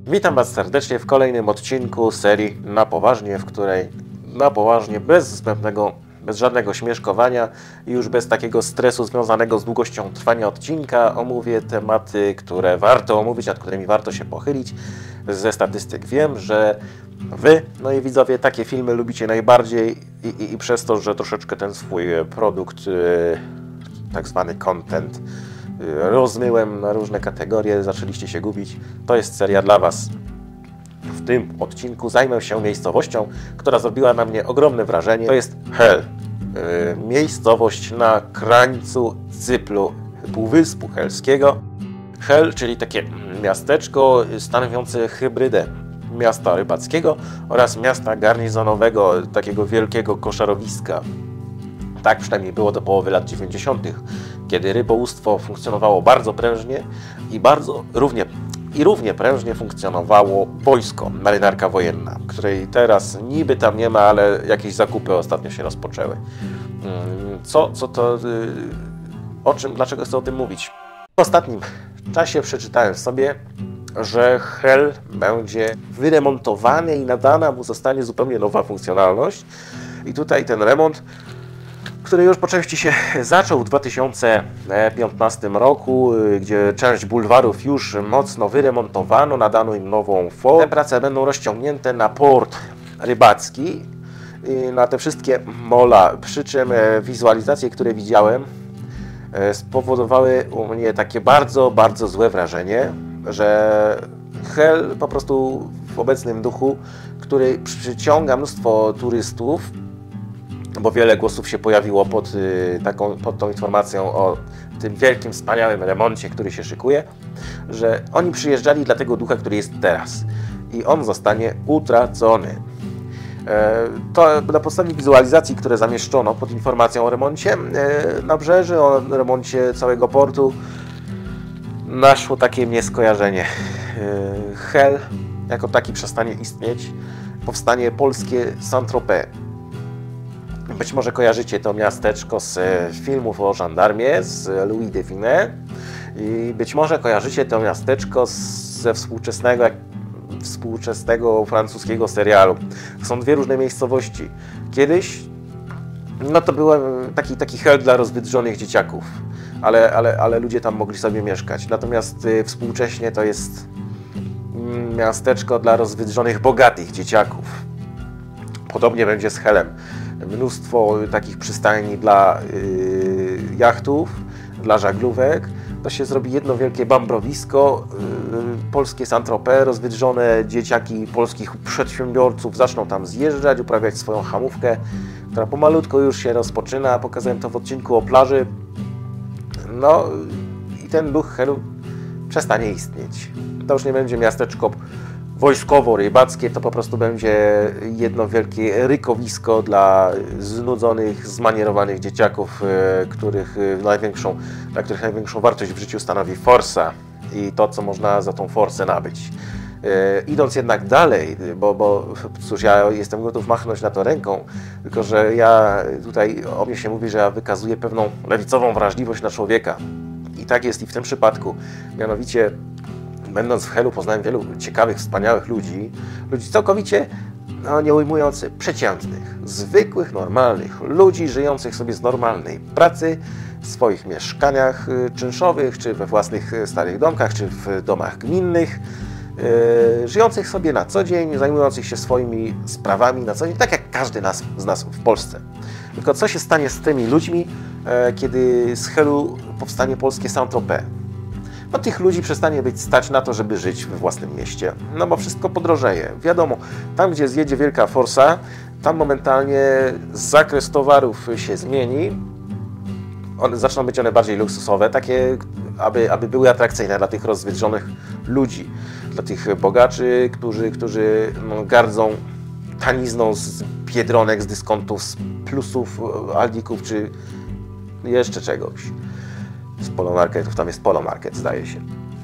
Witam Was serdecznie w kolejnym odcinku serii Na Poważnie, w której na poważnie, bez żadnego śmieszkowania i już bez takiego stresu związanego z długością trwania odcinka omówię tematy, które warto omówić, nad którymi warto się pochylić. Ze statystyk wiem, że Wy, no i widzowie, takie filmy lubicie najbardziej i przez to, że troszeczkę ten swój produkt, tak zwany content, rozmyłem na różne kategorie, zaczęliście się gubić. To jest seria dla Was. W tym odcinku zajmę się miejscowością, która zrobiła na mnie ogromne wrażenie. To jest Hel. Miejscowość na krańcu Cypru, Półwyspu Helskiego. Hel, czyli takie miasteczko stanowiące hybrydę miasta rybackiego oraz miasta garnizonowego, takiego wielkiego koszarowiska. Tak przynajmniej było do połowy lat 90., kiedy rybołówstwo funkcjonowało bardzo prężnie i równie prężnie funkcjonowało wojsko, marynarka wojenna, której teraz niby tam nie ma, ale jakieś zakupy ostatnio się rozpoczęły. Dlaczego chcę o tym mówić? W ostatnim czasie przeczytałem sobie, że Hel będzie wyremontowany i nadana mu zostanie zupełnie nowa funkcjonalność. I tutaj ten remont, który już po części się zaczął w 2015 roku, gdzie część bulwarów już mocno wyremontowano, nadano im nową formę. Te prace będą rozciągnięte na port rybacki i na te wszystkie mola, przy czym wizualizacje, które widziałem, spowodowały u mnie takie bardzo, bardzo złe wrażenie, że Hel po prostu w obecnym duchu, który przyciąga mnóstwo turystów, bo wiele głosów się pojawiło pod tą informacją o tym wielkim, wspaniałym remoncie, który się szykuje, że oni przyjeżdżali dla tego ducha, który jest teraz i on zostanie utracony. To na podstawie wizualizacji, które zamieszczono pod informacją o remoncie nabrzeży, o remoncie całego portu, naszło takie mnie skojarzenie. Hel jako taki przestanie istnieć, powstanie polskie Saint-Tropez. Być może kojarzycie to miasteczko z filmów o żandarmie, z Louis de Funès i być może kojarzycie to miasteczko ze współczesnego francuskiego serialu. Są dwie różne miejscowości. Kiedyś to był taki Hel dla rozwydrzonych dzieciaków, ale ludzie tam mogli sobie mieszkać. Natomiast współcześnie to jest miasteczko dla rozwydrzonych, bogatych dzieciaków. Podobnie będzie z Helem. Mnóstwo takich przystani dla jachtów, dla żaglówek. To się zrobi jedno wielkie bambrowisko, polskie Saint-Tropez, rozwydrzone dzieciaki polskich przedsiębiorców zaczną tam zjeżdżać, uprawiać swoją hamówkę, która pomalutko już się rozpoczyna. Pokazałem to w odcinku o plaży. No i ten duch Helu przestanie istnieć. To już nie będzie miasteczko wojskowo-rybackie, to po prostu będzie jedno wielkie rykowisko dla znudzonych, zmanierowanych dzieciaków, dla których największą wartość w życiu stanowi forsa i to, co można za tą forsę nabyć. Idąc jednak dalej, bo cóż, ja jestem gotów machnąć na to ręką, tylko że o mnie się mówi, że ja wykazuję pewną lewicową wrażliwość na człowieka. I tak jest i w tym przypadku. Mianowicie, będąc w Helu, poznałem wielu ciekawych, wspaniałych ludzi całkowicie, nie ujmując, przeciętnych, zwykłych, normalnych ludzi, żyjących sobie z normalnej pracy, w swoich mieszkaniach czynszowych, czy we własnych starych domkach, czy w domach gminnych, żyjących sobie na co dzień, zajmujących się swoimi sprawami na co dzień, tak jak każdy z nas w Polsce. Tylko co się stanie z tymi ludźmi, kiedy z Helu powstanie polskie Saint-Tropez? No tych ludzi przestanie być stać na to, żeby żyć we własnym mieście, no bo wszystko podrożeje. Wiadomo, tam gdzie zjedzie wielka forsa, tam momentalnie zakres towarów się zmieni, zaczną być one bardziej luksusowe, takie, aby były atrakcyjne dla tych rozwydrzonych ludzi, dla tych bogaczy, którzy gardzą tanizną z biedronek, z dyskontów, z plusów, aldików czy jeszcze czegoś. Z polomarketów, tam jest polomarket, zdaje się.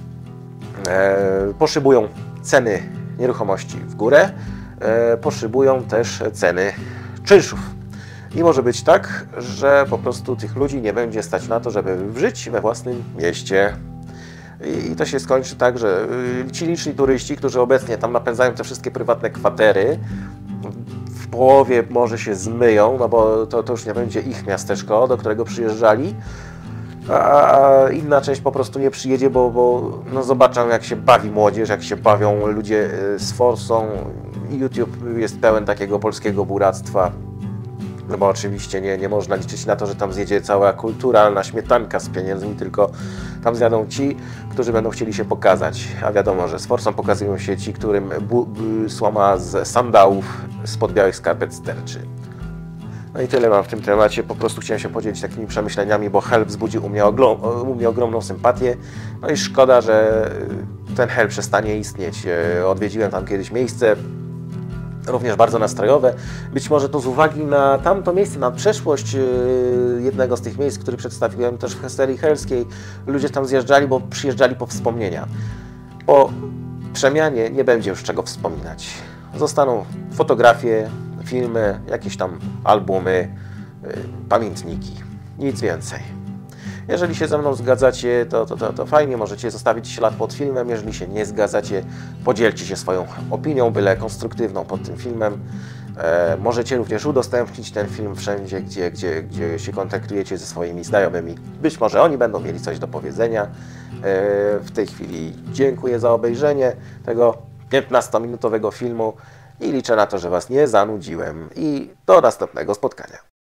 Poszybują ceny nieruchomości w górę, poszybują też ceny czynszów. I może być tak, że po prostu tych ludzi nie będzie stać na to, żeby żyć we własnym mieście. I to się skończy tak, że ci liczni turyści, którzy obecnie tam napędzają te wszystkie prywatne kwatery, w połowie może się zmyją, no bo to już nie będzie ich miasteczko, do którego przyjeżdżali, a inna część po prostu nie przyjedzie, bo no zobaczą, jak się bawi młodzież, jak się bawią ludzie z forsą. YouTube jest pełen takiego polskiego buractwa, no bo oczywiście nie można liczyć na to, że tam zjedzie cała kulturalna śmietanka z pieniędzmi, tylko tam zjadą ci, którzy będą chcieli się pokazać. A wiadomo, że z forsą pokazują się ci, którym słoma z sandałów spod białych skarpet sterczy. No i tyle mam w tym temacie. Po prostu chciałem się podzielić takimi przemyśleniami, bo Hell wzbudził u mnie ogromną sympatię. No i szkoda, że ten Hell przestanie istnieć. Odwiedziłem tam kiedyś miejsce, również bardzo nastrojowe. Być może to z uwagi na tamto miejsce, na przeszłość jednego z tych miejsc, który przedstawiłem też w serii helskiej. Ludzie tam zjeżdżali, bo przyjeżdżali po wspomnienia. Po przemianie nie będzie już czego wspominać. Zostaną fotografie, filmy, jakieś tam albumy, pamiętniki. Nic więcej. Jeżeli się ze mną zgadzacie, to fajnie, możecie zostawić ślad pod filmem. Jeżeli się nie zgadzacie, podzielcie się swoją opinią, byle konstruktywną pod tym filmem. Możecie również udostępnić ten film wszędzie, gdzie się kontaktujecie ze swoimi znajomymi. Być może oni będą mieli coś do powiedzenia. W tej chwili dziękuję za obejrzenie tego 15-minutowego filmu i liczę na to, że Was nie zanudziłem. I do następnego spotkania.